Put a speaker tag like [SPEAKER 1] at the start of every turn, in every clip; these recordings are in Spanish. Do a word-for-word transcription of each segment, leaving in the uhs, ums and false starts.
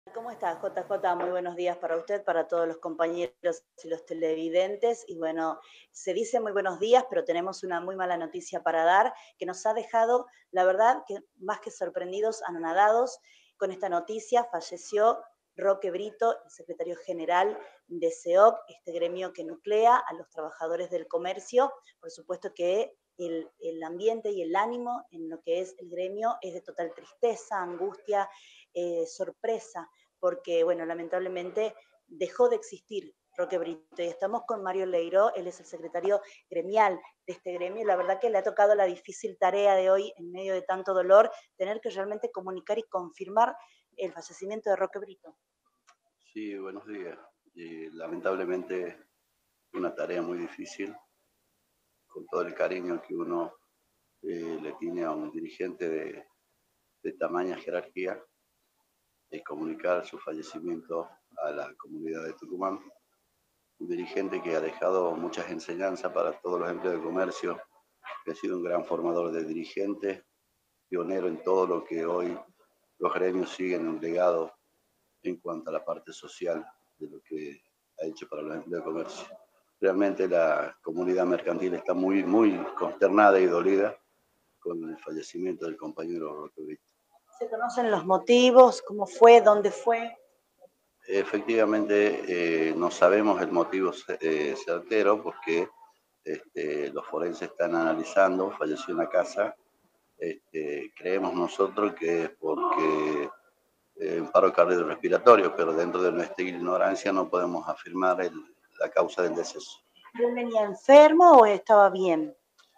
[SPEAKER 1] ¿Cómo está, J J? Muy buenos días para usted, para todos los compañeros y los televidentes. Y bueno, se dice muy buenos días, pero tenemos una muy mala noticia para dar, que nos ha dejado, la verdad, que más que sorprendidos, anonadados con esta noticia. Falleció Roque Brito, el secretario general de C E O C, este gremio que nuclea a los trabajadores del comercio. Por supuesto que el, el ambiente y el ánimo en lo que es el gremio es de total tristeza, angustia, eh, sorpresa, porque, bueno, lamentablemente dejó de existir Roque Brito. Y estamos con Mario Leiró, él es el secretario gremial de este gremio, y la verdad que le ha tocado la difícil tarea de hoy, en medio de tanto dolor, tener que realmente comunicar y confirmar el fallecimiento de Roque Brito.
[SPEAKER 2] Sí, buenos días. Y lamentablemente una tarea muy difícil, con todo el cariño que uno eh, le tiene a un dirigente de, de tamaña jerarquía, y comunicar su fallecimiento a la comunidad de Tucumán. Un dirigente que ha dejado muchas enseñanzas para todos los empleados de comercio, que ha sido un gran formador de dirigentes, pionero en todo lo que hoy los gremios siguen un legado en cuanto a la parte social de lo que ha hecho para los empleados de comercio. Realmente la comunidad mercantil está muy, muy consternada y dolida con el fallecimiento del compañero Roque Brito.
[SPEAKER 1] ¿Se conocen los motivos? ¿Cómo fue? ¿Dónde fue?
[SPEAKER 2] Efectivamente, eh, no sabemos el motivo eh, certero porque este, los forenses están analizando, falleció en la casa. Este, creemos nosotros que es porque eh, un paro cardiorrespiratorio, pero dentro de nuestra ignorancia no podemos afirmar el, la causa del deceso.
[SPEAKER 1] ¿Él venía enfermo o estaba bien?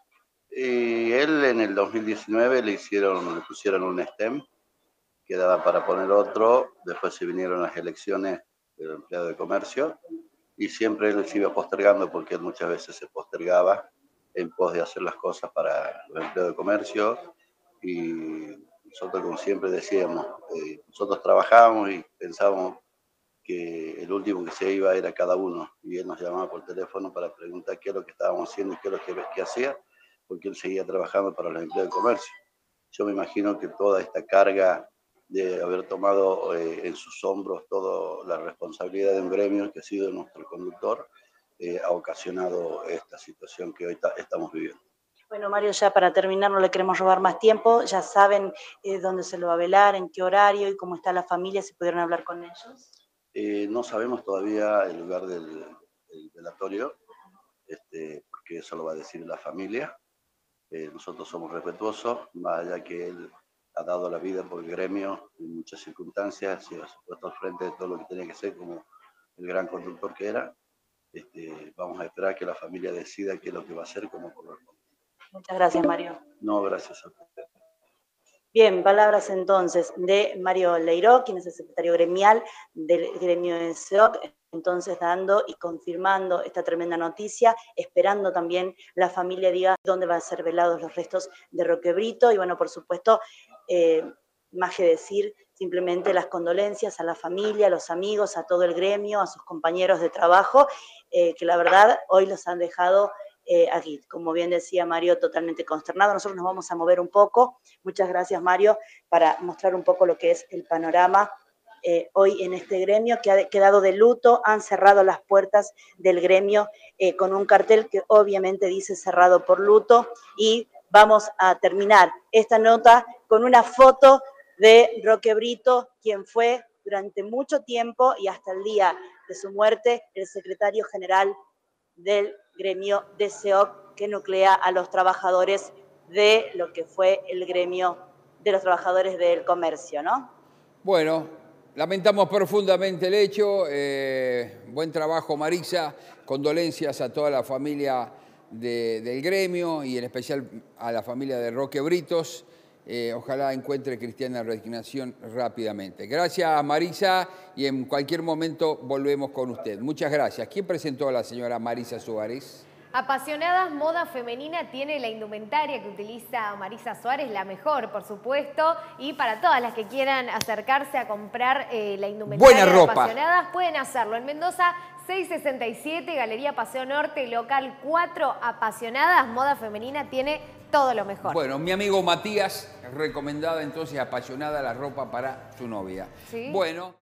[SPEAKER 2] Y él en el dos mil diecinueve le hicieron, le pusieron un stem, quedaba para poner otro, después se vinieron las elecciones del empleado de comercio y siempre él se iba postergando porque él muchas veces se postergaba en pos de hacer las cosas para los empleados de comercio y nosotros como siempre decíamos, eh, nosotros trabajábamos y pensábamos que el último que se iba era cada uno y él nos llamaba por teléfono para preguntar qué es lo que estábamos haciendo y qué es lo que, que hacía, porque él seguía trabajando para los empleados de comercio. Yo me imagino que toda esta carga de haber tomado eh, en sus hombros toda la responsabilidad de un gremio que ha sido nuestro conductor, eh, ha ocasionado esta situación que hoy estamos viviendo.
[SPEAKER 1] Bueno, Mario, ya para terminar, no le queremos robar más tiempo. Ya saben eh, dónde se lo va a velar, en qué horario y cómo está la familia, si pudieron hablar con ellos.
[SPEAKER 2] Eh, no sabemos todavía el lugar del, del velatorio, este, porque eso lo va a decir la familia. Eh, nosotros somos respetuosos, más allá que él ha dado la vida por el gremio en muchas circunstancias, se ha puesto al frente de todo lo que tenía que ser como el gran conductor que era. Este, vamos a esperar que la familia decida qué es lo que va a hacer como corresponde.
[SPEAKER 1] Muchas gracias, Mario.
[SPEAKER 2] No, gracias a usted.
[SPEAKER 1] Bien, palabras entonces de Mario Leiró, quien es el secretario gremial del gremio de C E O C, entonces dando y confirmando esta tremenda noticia, esperando también la familia diga dónde van a ser velados los restos de Roque Brito, y bueno, por supuesto, eh, más que decir, simplemente las condolencias a la familia, a los amigos, a todo el gremio, a sus compañeros de trabajo, eh, que la verdad hoy los han dejado Eh, aquí, como bien decía Mario, totalmente consternado. Nosotros nos vamos a mover un poco. Muchas gracias, Mario, para mostrar un poco lo que es el panorama eh, hoy en este gremio que ha quedado de luto. Han cerrado las puertas del gremio eh, con un cartel que obviamente dice cerrado por luto, y vamos a terminar esta nota con una foto de Roque Brito, quien fue durante mucho tiempo y hasta el día de su muerte el secretario general del gremio de C E O C, que nuclea a los trabajadores de lo que fue el gremio de los trabajadores del comercio, ¿no?
[SPEAKER 3] Bueno, lamentamos profundamente el hecho. Eh, buen trabajo, Marisa. Condolencias a toda la familia de, del gremio y en especial a la familia de Roque Britos. Eh, ojalá encuentre cristiana resignación rápidamente. Gracias, Marisa, y en cualquier momento volvemos con usted. Muchas gracias. ¿Quién presentó a la señora Marisa Suárez?
[SPEAKER 4] Apasionadas Moda Femenina tiene la indumentaria que utiliza Marisa Suárez, la mejor, por supuesto, y para todas las que quieran acercarse a comprar eh, la indumentaria
[SPEAKER 3] Buena
[SPEAKER 4] de
[SPEAKER 3] ropa.
[SPEAKER 4] Apasionadas, pueden hacerlo en Mendoza seiscientos sesenta y siete, Galería Paseo Norte, local cuatro. Apasionadas Moda Femenina tiene todo lo mejor.
[SPEAKER 3] Bueno, mi amigo Matías, recomendada entonces, apasionada la ropa para su novia.
[SPEAKER 4] ¿Sí?
[SPEAKER 3] Bueno.